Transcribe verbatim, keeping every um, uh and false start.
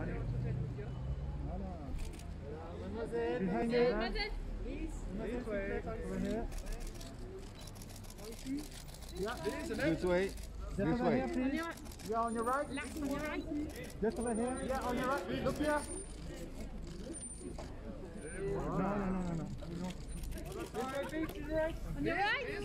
Mademoiselle, Behind you. mademoiselle, please. This way. Over here. Yeah. This way. Just This over way. here, please. Yeah, on your right. Just over here. Yeah, on your right. Look here. No, no, no, no, no. On your right?